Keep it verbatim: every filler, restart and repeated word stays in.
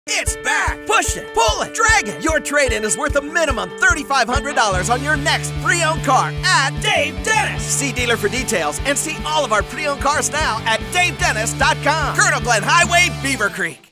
It's back! Push it, pull it, drag it! Your trade-in is worth a minimum three thousand five hundred dollars on your next pre-owned car at Dave Dennis! See dealer for details and see all of our pre-owned cars now at dave dennis dot com. Colonel Glenn Highway, Beaver Creek.